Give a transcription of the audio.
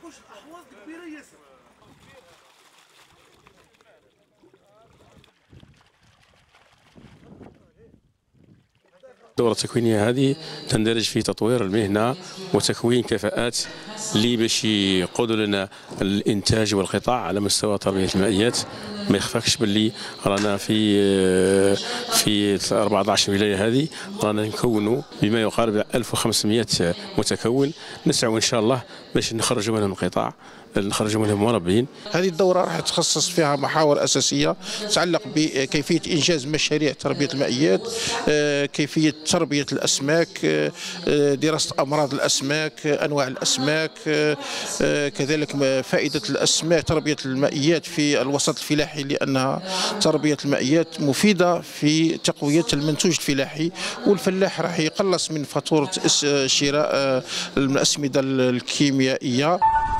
الدورة التكوينية هذه تندرج في تطوير المهنة وتكوين كفاءات اللي باش يقودوا لنا الإنتاج والقطاع على مستوى تربية المائيات. ما يخفاكش باللي رانا في 14 ولاية هذه رانا نكونوا بما يقارب 1500 متكون، نسعوا إن شاء الله باش نخرجوا منهم القطاع، نخرجوا منهم مربين. هذه الدورة راح تخصص فيها محاور أساسية تتعلق بكيفية إنجاز مشاريع تربية المائيات، كيفية تربية الأسماك، دراسة أمراض الأسماك، أنواع الأسماك، كذلك فائدة الأسماك تربية المائيات في الوسط الفلاحي، لأنها تربية المائيات مفيدة في تقوية المنتوج الفلاحي، والفلاح راح يقلص من فاتورة شراء الأسمدة الكيميائية.